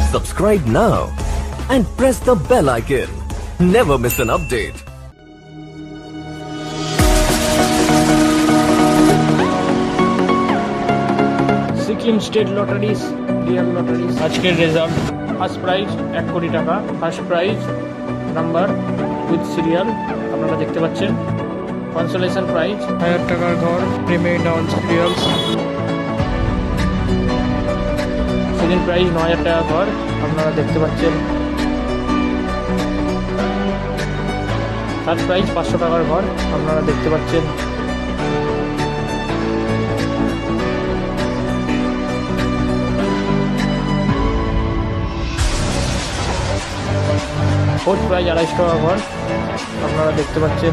Subscribe now and press the bell icon. Never miss an update. Sikkim State Lotteries, Real Lotteries. আজকের result first prize 1 crore টাকা, first prize number with serial আপনারা দেখতে পাচ্ছেন। Consolation prize 1000 টাকার ঘর, remain on serials. Second prize 9000 টাকা ঘর আপনারা দেখতে পাচ্ছেন। থার্ড প্রাইজ 500 টাকার ঘর আপনারা দেখতে পাচ্ছেন। ফোর্থ প্রাইজ 250 টাকা ঘর আপনারা দেখতে পাচ্ছেন।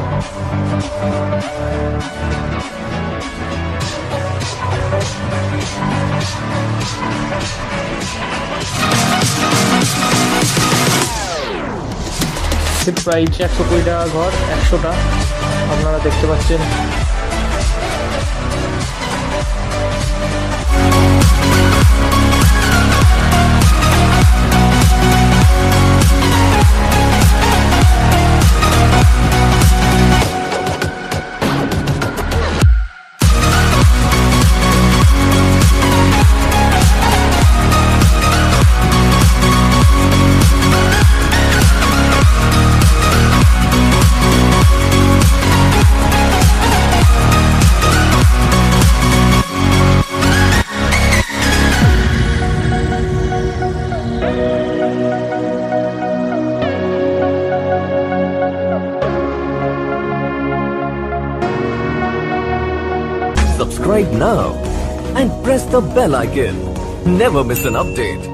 ফিফথ প্রাইজ 120 টাকা ঘর, 100টা আপনারা দেখতে পাচ্ছেন। Subscribe now and press the bell icon. Never miss an update.